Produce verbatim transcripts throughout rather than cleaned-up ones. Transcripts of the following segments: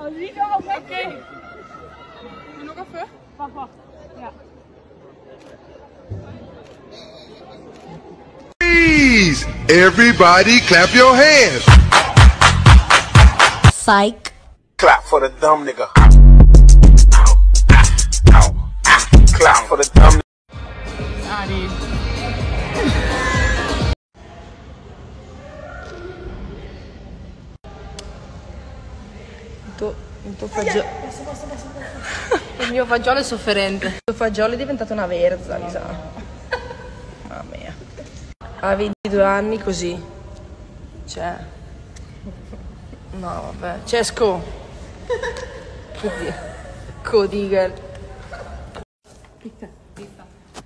Okay. Vil du gå før? Hvorfor? Ja. Please, everybody clap your hands. Psych. Clap for the dumb nigga. Clap for the dumb nigga. Il tuo fagiolo. Il mio fagiolo è sofferente. Il tuo fagiolo è diventato una verza, mi sa. Mamma mia. A ventidue anni così. Cioè. No, vabbè. Cesco. Codigel. Pizza, pizza.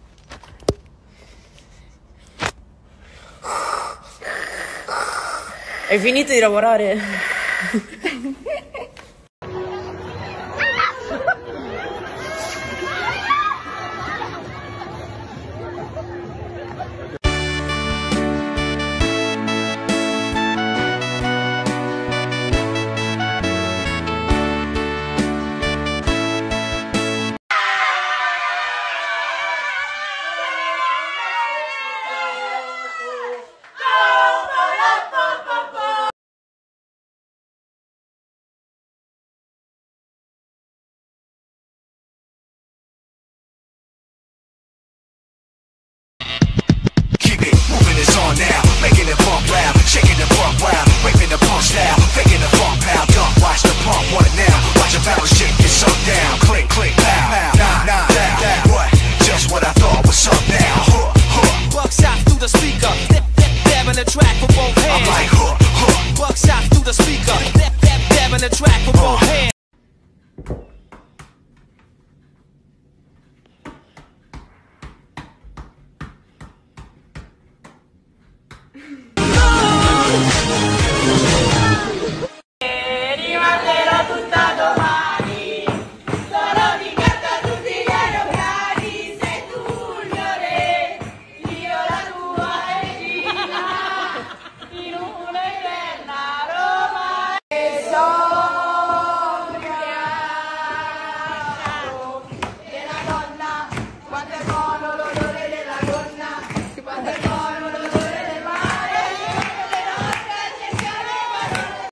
Hai finito di lavorare? Now, making the pump loud, shaking the pump wild, raping the pump style, faking the pump pound, dump, watch the pump, want it now, watch a bounce shit get sunk down, click, click, pow, pow, nah, nah, nah, what, just what I thought was up now, huh, huh, buckshot through the speaker, dabbing the track for both hands, I'm like, huh, huh, buckshot through the speaker, dabbing the track for both hands. So